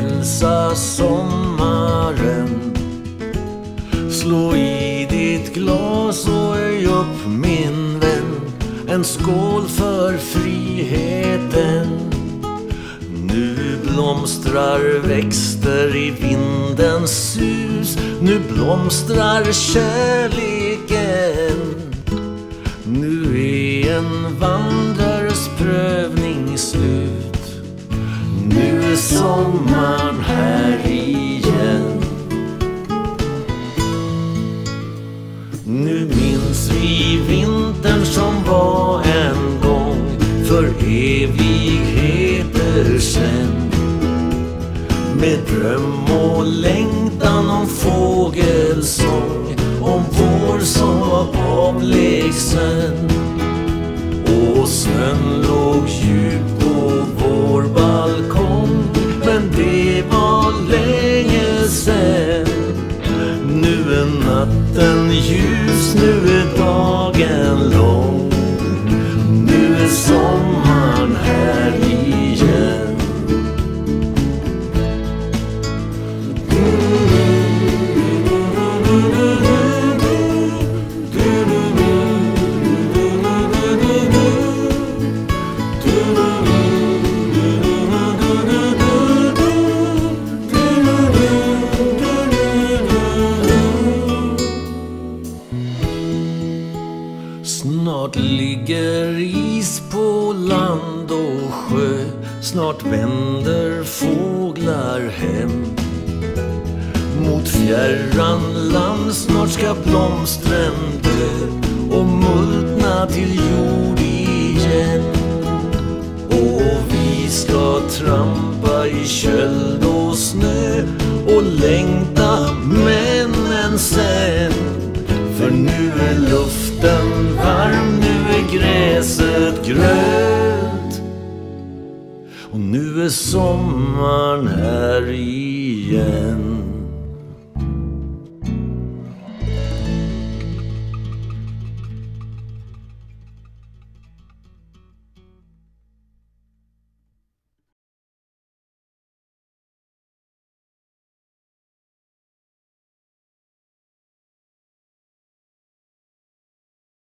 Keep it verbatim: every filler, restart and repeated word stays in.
hälsa sommaren. Slå i ditt glas och öj upp min vän, en skål för friheten. Nu blomstrar växter i vindens sus, nu blomstrar kärleken. Nu är en vandrares prövning slut, nu är sommaren här igen. Nu minns vi vintern som var en gång, för evigheter sen. Med dröm och längtan om fågelsång, om vår som var avlägsen. Och snön låg djup på vår balkong, men det var länge sen. Nu är natten ljus, nu är dagen lång, nu är sommaren här igen. Snart ligger is på land och sjö, snart vänder fåglar hem mot fjärran land. Snart ska blomstren dö och multna till jord igen. Och vi ska trampa i köld och snö och längta männen sen. För nu är luften varm, nu är gräset grönt, och nu är sommaren här igen.